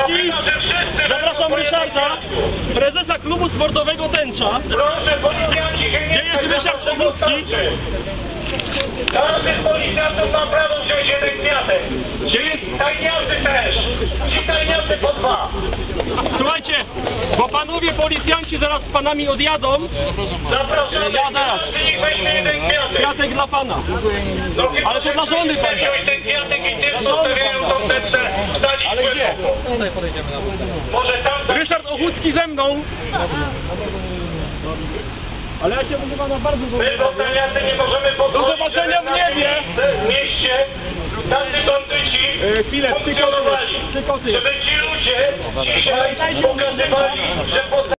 Ochocki, zapraszam Ryszarda, prezesa klubu sportowego Tęcza. Proszę, policjanci, Gdzie jest Ryszard Ochocki? Każdy z policjantów ma prawo wziąć jeden kwiatek. Gdzie jest... Tajniacy też. Ci tajniacy po 2. Słuchajcie, bo panowie policjanci zaraz z panami odjadą. Zapraszamy. Ja zaraz. Każdy niech weźmie jeden kwiatek. Kwiatek dla pana. No, Ale to dla żony chce pan. wziąć ten kwiatek i tym zostawiają tą teczkę wsadzić Ale gdzie? Może tam... Ryszard Ochocki ze mną. Ale ja się używam na bardzo My dobry. potajniacy nie możemy pozwolić, Do zobaczenia w niebie. w mieście tamty bandyci Chwilę, funkcjonowali. trzy koty. Żeby ci ludzie dzisiaj pokazywali, że